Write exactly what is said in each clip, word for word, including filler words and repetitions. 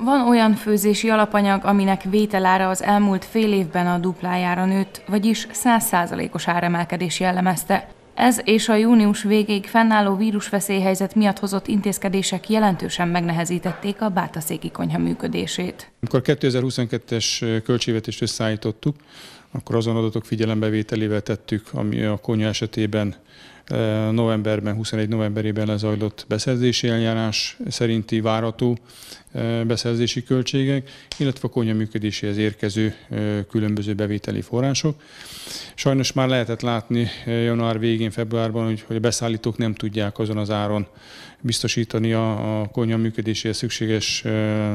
Van olyan főzési alapanyag, aminek vételára az elmúlt fél évben a duplájára nőtt, vagyis száz százalékos áremelkedés jellemezte. Ez és a június végéig fennálló vírusveszélyhelyzet miatt hozott intézkedések jelentősen megnehezítették a bátaszéki konyha működését. Amikor kétezer-huszonkettes költségvetést összeállítottuk, akkor azon adatok figyelembevételével tettük, ami a konyha esetében novemberben, huszonegy novemberében lezajlott beszerzési eljárás szerinti várható beszerzési költségek, illetve a konyha működéséhez érkező különböző bevételi források. Sajnos már lehetett látni január végén, februárban, hogy, hogy a beszállítók nem tudják azon az áron biztosítani a, a konyha működéséhez szükséges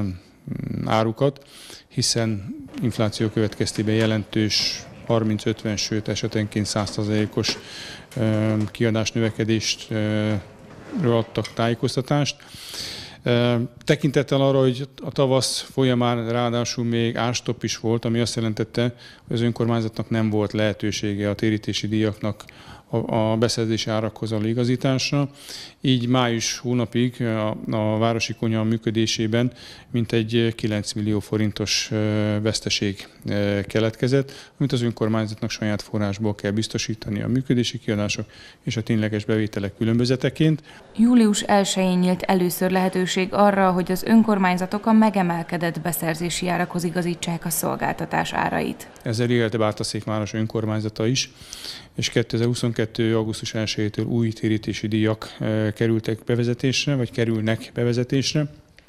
árukat, hiszen infláció következtében jelentős harminc-ötven, sőt esetenként száz százalékos kiadás növekedésről adtak tájékoztatást. Tekintettel arra, hogy a tavasz folyamán ráadásul még árstopp is volt, ami azt jelentette, hogy az önkormányzatnak nem volt lehetősége a térítési díjaknak a beszerzési árakhoz való igazításra. Így május hónapig a, a városi konyha működésében mintegy kilenc millió forintos veszteség keletkezett, amit az önkormányzatnak saját forrásból kell biztosítani a működési kiadások és a tényleges bevételek különbözeteként. július elsején nyílt először lehetőség arra, hogy az önkormányzatok a megemelkedett beszerzési árakhoz igazítsák a szolgáltatás árait. Ezzel élte Bátaszék város önkormányzata is, és kétezer-huszonkettő. augusztus elsejétől új térítési díjak kerültek bevezetésre, vagy kerülnek bevezetésre.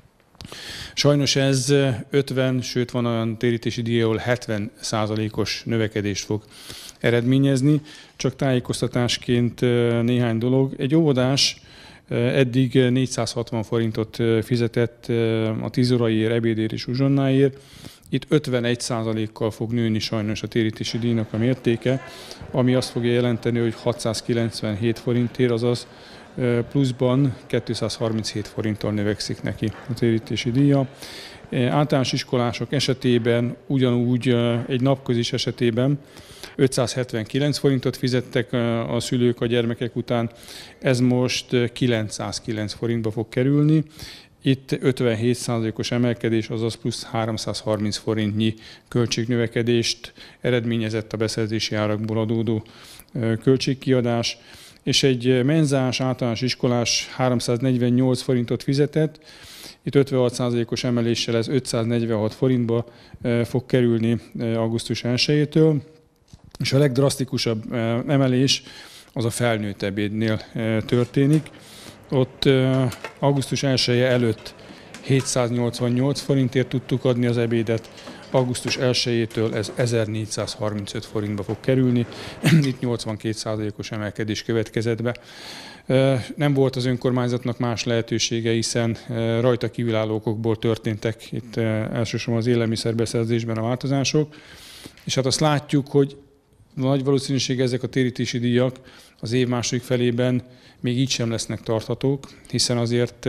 Sajnos ez ötven, sőt van olyan térítési díj, ahol hetven százalékos növekedést fog eredményezni. Csak tájékoztatásként néhány dolog. Egy óvodás eddig négyszázhatvan forintot fizetett a tíz óraért, ebédért és uzsonnáért. Itt ötvenegy százalékkal fog nőni sajnos a térítési díjnak a mértéke, ami azt fogja jelenteni, hogy hatszázkilencvenhét forintért, azaz pluszban kétszázharminchét forinttal növekszik neki a térítési díja. Általános iskolások esetében ugyanúgy egy napközis esetében ötszázhetvenkilenc forintot fizettek a szülők a gyermekek után, ez most kilencszázkilenc forintba fog kerülni. Itt ötvenhét százalékos emelkedés, azaz plusz háromszázharminc forintnyi költségnövekedést eredményezett a beszerzési árakból adódó költségkiadás, és egy menzás általános iskolás háromszáznegyvennyolc forintot fizetett, itt ötvenhat százalékos emeléssel ez ötszáznegyvenhat forintba fog kerülni augusztus elsejétől, és a legdrasztikusabb emelés az a felnőtt ebédnél történik. Ott augusztus elseje előtt hétszáznyolcvannyolc forintért tudtuk adni az ebédet, augusztus elsejétől ez ezernégyszázharmincöt forintba fog kerülni, itt nyolcvankét százalékos emelkedés következett be. Nem volt az önkormányzatnak más lehetősége, hiszen rajta kívülálló okokból történtek itt elsősorban az élelmiszerbeszerzésben a változások, és hát azt látjuk, hogy nagy valószínűség ezek a térítési díjak az év második felében még így sem lesznek tarthatók, hiszen azért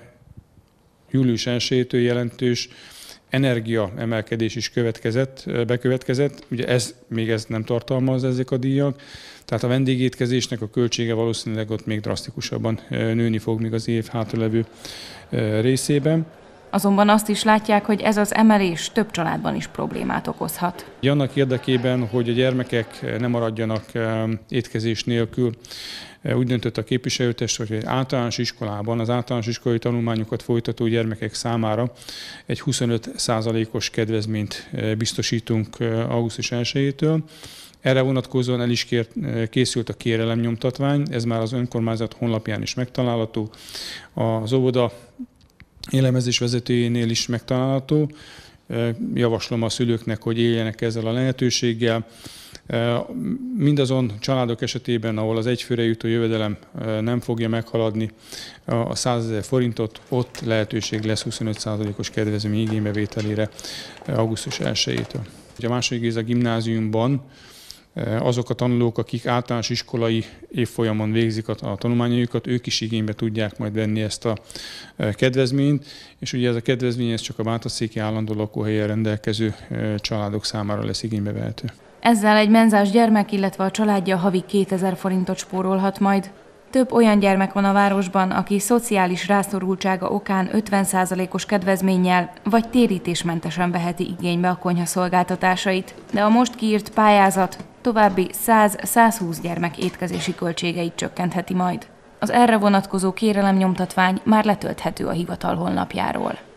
július elsejétől jelentős energia emelkedés is következett, bekövetkezett. Ugye ez még ez nem tartalmaz ezek a díjak, tehát a vendégétkezésnek a költsége valószínűleg ott még drasztikusabban nőni fog még az év hátralevő részében. Azonban azt is látják, hogy ez az emelés több családban is problémát okozhat. Annak érdekében, hogy a gyermekek ne maradjanak étkezés nélkül, úgy döntött a képviselőtestület, hogy egy általános iskolában az általános iskolai tanulmányokat folytató gyermekek számára egy huszonöt százalékos kedvezményt biztosítunk augusztus elsejétől. Erre vonatkozóan el is kért, készült a kérelemnyomtatvány, ez már az önkormányzat honlapján is megtalálható, az óvoda élelmezés vezetőjénél is megtalálható. Javaslom a szülőknek, hogy éljenek ezzel a lehetőséggel. Mindazon családok esetében, ahol az egyfőre jutó jövedelem nem fogja meghaladni a százezer forintot, ott lehetőség lesz huszonöt százalékos kedvezmény igénybevételére augusztus elsejétől. A második Géza gimnáziumban azok a tanulók, akik általános iskolai évfolyamon végzik a tanulmányaikat, ők is igénybe tudják majd venni ezt a kedvezményt, és ugye ez a kedvezmény ez csak a bátaszéki állandó lakóhelyen rendelkező családok számára lesz igénybe vehető. Ezzel egy menzás gyermek, illetve a családja havi kétezer forintot spórolhat majd. Több olyan gyermek van a városban, aki szociális rászorultsága okán ötven százalékos kedvezménnyel vagy térítésmentesen veheti igénybe a konyha szolgáltatásait, de a most kiírt pályázat további száz-százhúsz gyermek étkezési költségeit csökkentheti majd. Az erre vonatkozó kérelemnyomtatvány már letölthető a hivatal honlapjáról.